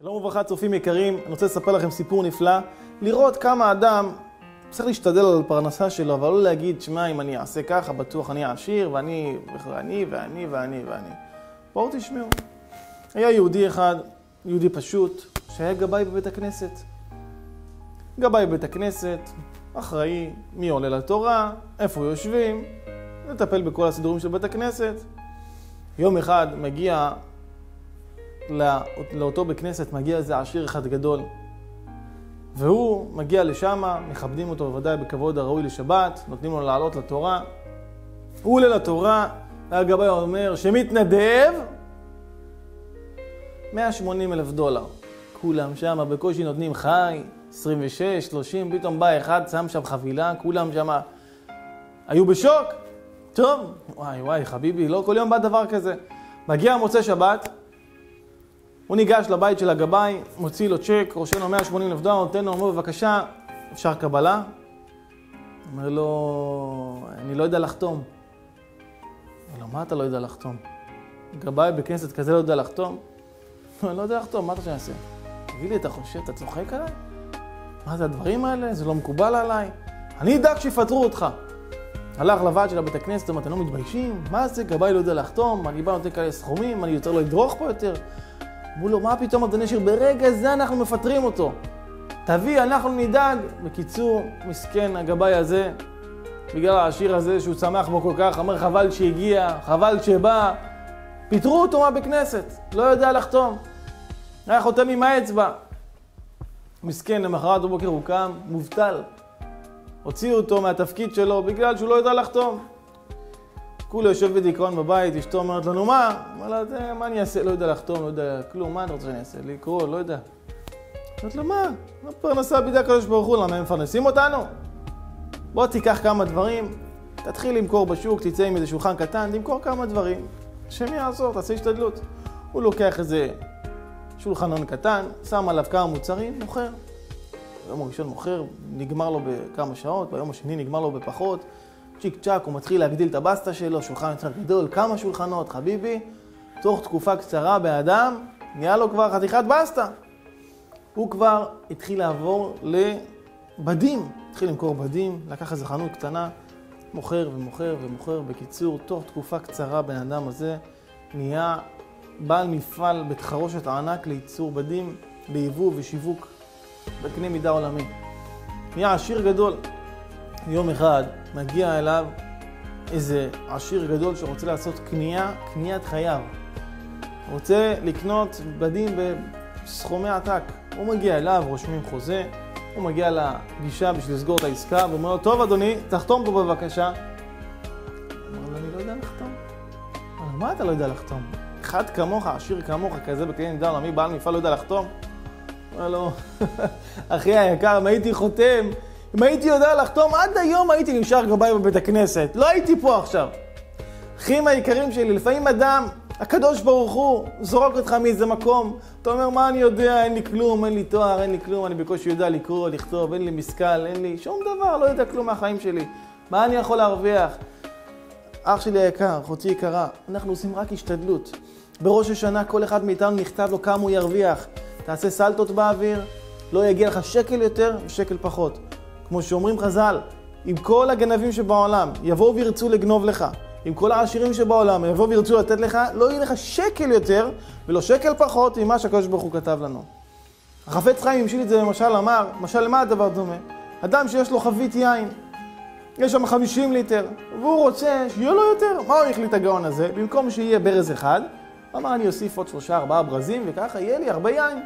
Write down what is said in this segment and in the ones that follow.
שלום וברכה צופים יקרים, אני רוצה לספר לכם סיפור נפלא, לראות כמה אדם צריך להשתדל על הפרנסה שלו, אבל לא להגיד, שמע, אם אני אעשה ככה, בטוח אני אעשיר, ואני. בואו תשמעו. היה יהודי אחד, יהודי פשוט, שהיה גבאי בבית הכנסת. גבאי בבית הכנסת, אחראי, מי עולה לתורה, איפה יושבים, לטפל בכל הסידורים של בית הכנסת. יום אחד מגיע לאותו בית כנסת, מגיע איזה עשיר אחד גדול, והוא מגיע לשם, מכבדים אותו בוודאי בכבוד הראוי לשבת, נותנים לו לעלות לתורה. הוא עולה לתורה, והגבאי אומר שמתנדב $180,000. כולם שם בקושי נותנים חי, 26, 30, פתאום בא אחד, שם שם חבילה, כולם שם היו בשוק. טוב, וואי, חביבי, לא כל יום בא דבר כזה. מגיע מוצא שבת, הוא ניגש לבית של הגבאי, מוציא לו צ'ק, רושם לו $180,000, נותן לו, אומר בבקשה, אפשר קבלה? אומר לו, אני לא יודע לחתום. אומר לו, מה אתה לא יודע לחתום? גבאי בכנסת כזה לא יודע לחתום? אני לא יודע לחתום, מה אתה שנעשה? תגיד לי, אתה חושב, אתה צוחק עליי? מה זה הדברים האלה? זה לא מקובל עליי? אני אדאג שיפטרו אותך. הלך לוועד של בית הכנסת, אתם לא מתביישים? מה זה? גבאי לא יודע לחתום? אני בא נותן כאלה סכומים, אני יותר לא אדרוך פה יותר. אמרו לו, מה פתאום אדוני שיר? ברגע זה אנחנו מפטרים אותו. תביא, אנחנו נדאג. בקיצור, מסכן הגבאי הזה, בגלל העשיר הזה שהוא שמח בו כל כך, אמר חבל שהגיע, חבל שבא. פיטרו אותו מה בכנסת, לא יודע לחתום. היה חותם עם האצבע. מסכן, למחרת בבוקר הוא קם, מובטל. הוציאו אותו מהתפקיד שלו בגלל שהוא לא יודע לחתום. כולה יושב בדיכאון בבית, אשתו אומרת לנו, מה? אומרת לה, מה אני אעשה? לא יודע לחתום, לא יודע כלום, מה אני רוצה שאני אעשה? לקרוא, לא יודע. אומרת לה, מה? הפרנסה בידי הקדוש ברוך הוא, למה הם מפרנסים אותנו? בוא תיקח כמה דברים, תתחיל למכור בשוק, תצא עם איזה שולחן קטן, תמכור כמה דברים. השם יעזור, תעשה השתדלות. הוא לוקח איזה שולחנון קטן, שם עליו כמה מוצרים, מוכר. ביום הראשון מוכר, נגמר לו בכמה שעות, ביום השני נגמר לו בפחות. צ'יק צ'ק, הוא מתחיל להגדיל את הבסטה שלו, שולחן יותר גדול, כמה שולחנות, חביבי. תוך תקופה קצרה באדם, נהיה לו כבר חתיכת בסטה. הוא כבר התחיל לעבור לבדים, התחיל למכור בדים, לקח איזה חנות קטנה, מוכר ומוכר ומוכר. בקיצור, תוך תקופה קצרה בן אדם הזה נהיה בעל מפעל בית חרושת ענק לייצור בדים, ליבוא ושיווק בקנה מידה עולמי. נהיה עשיר גדול. יום אחד מגיע אליו איזה עשיר גדול שרוצה לעשות קניית חייו. הוא רוצה לקנות בדים בסכומי עתק. הוא מגיע אליו, רושמים חוזה, הוא מגיע לפגישה בשביל לסגור את העסקה, ואומר לו, טוב אדוני, תחתום פה בבקשה. אומר לו, אני לא יודע לחתום. אומר לו, מה אתה לא יודע לחתום? אחד כמוך, עשיר כמוך, כזה בקנה מידה עולמי, בעל מפעל לא יודע לחתום? אומר לו, אחי היקר, אם הייתי חותם, אם הייתי יודע לחתום, עד היום הייתי נשאר גבאי בבית הכנסת. לא הייתי פה עכשיו. אחים היקרים שלי, לפעמים אדם, הקדוש ברוך הוא, זורק אותך מאיזה מקום. אתה אומר, מה אני יודע? אין לי כלום, אין לי תואר, אין לי כלום. אני בקושי יודע לקרוא, לכתוב, אין לי משכל, אין לי שום דבר, לא יודע כלום מהחיים שלי. מה אני יכול להרוויח? אח שלי היקר, אחותי יקרה, אנחנו עושים רק השתדלות. בראש השנה כל אחד מאיתנו נכתב לו כמה הוא ירוויח. תעשה סלטות באוויר, לא יגיע לך שקל יותר ושקל פחות. כמו שאומרים חז"ל, אם כל הגנבים שבעולם יבואו וירצו לגנוב לך, אם כל העשירים שבעולם יבואו וירצו לתת לך, לא יהיה לך שקל יותר ולא שקל פחות ממה שהקדוש ברוך הוא כתב לנו. החפץ חיים המשיל את זה למשל אמר, משל למה הדבר דומה? אדם שיש לו חבית יין, יש שם 50 ליטר, והוא רוצה שיהיה לו יותר. מה הוא החליט הגאון הזה? במקום שיהיה ברז אחד, אמר אני אוסיף עוד 3-4 ברזים וככה יהיה לי הרבה יין.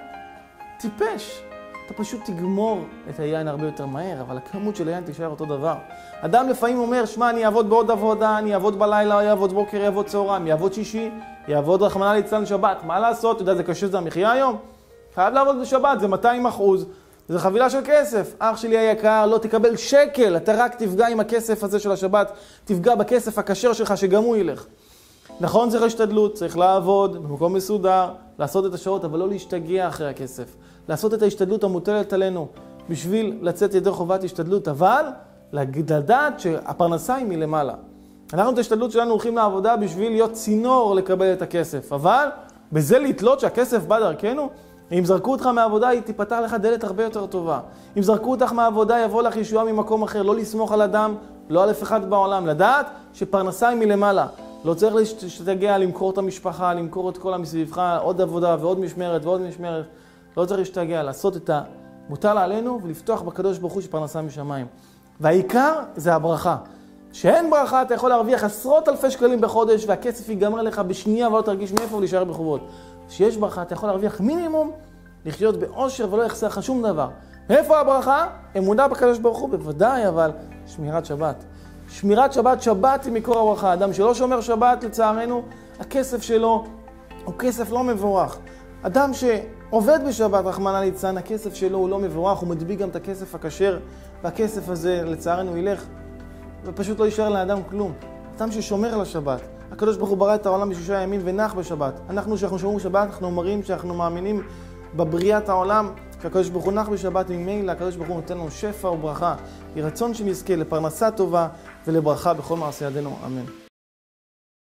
טיפש. אתה פשוט תגמור את היין הרבה יותר מהר, אבל הכמות של היין תישאר אותו דבר. אדם לפעמים אומר, שמע, אני אעבוד בעוד עבודה, אני אעבוד בלילה, יעבוד בוקר, יעבוד צהריים, יעבוד שישי, יעבוד רחמנא ליצלן שבת. מה לעשות? אתה יודע, זה קשה, זה המחיה היום. חייב לעבוד בשבת, זה 200%, זה חבילה של כסף. אח שלי היקר, לא תקבל שקל, אתה רק תפגע עם הכסף הזה של השבת, תפגע בכסף הכשר שלך שגם הוא ילך. נכון, צריך להשתדלות, צריך לעבוד במקום מסודר, לעשות את השעות, אבל לא להשתגע אחרי הכסף. לעשות את ההשתדלות המוטלת עלינו בשביל לצאת ידי חובת השתדלות, אבל לדעת שהפרנסה היא מלמעלה. אנחנו את ההשתדלות שלנו הולכים לעבודה בשביל להיות צינור לקבל את הכסף, אבל בזה להתלות שהכסף בא דרכנו, אם זרקו אותך מהעבודה, היא תיפתח לך דלת הרבה יותר טובה. אם זרקו אותך מהעבודה, יבוא לך ישועה ממקום אחר. לא לסמוך על אדם, לא על אף אחד בעולם. לדעת שפרנסה היא מלמעלה. לא צריך שתגיע למכור את המשפחה, למכור את כל המסביבך, עוד עבודה ועוד משמרת ועוד משמרת. לא צריך שתגיע לעשות את המוטל עלינו ולפתוח בקדוש ברוך הוא שפרנסה משמיים. והעיקר זה הברכה. שאין ברכה, אתה יכול להרוויח עשרות אלפי שקלים בחודש, והכסף ייגמר לך בשנייה ולא תרגיש מאיפה ולהישאר בחובות. שיש ברכה, אתה יכול להרוויח מינימום, לחיות באושר ולא יחסר לך שום דבר. מאיפה הברכה? אמונה בקדוש ברוך הוא, בוודאי, אבל שמירת שבת. שמירת שבת, שבת היא מקור הברכה. אדם שלא שומר שבת, לצערנו, הכסף שלו הוא כסף לא מבורך. אדם שעובד בשבת, רחמנא ליצלן, הכסף שלו הוא לא מבורך, הוא מדביק גם את הכסף הכשר, והכסף הזה, לצערנו, ילך ופשוט לא יישאר לאדם כלום. אדם ששומר על השבת. הקדוש ברוך הוא ברא את העולם ב6 ימים ונח בשבת. אנחנו, שאנחנו שומרים בשבת, אנחנו אומרים שאנחנו מאמינים בבריאת העולם, שהקדוש ברוך הוא נח בשבת, ממילא הקדוש ברוך הוא נותן לנו שפע וברכה. יהי רצון שנזכה לפרנסה טובה ולברכה בכל מעשה ידינו. אמן.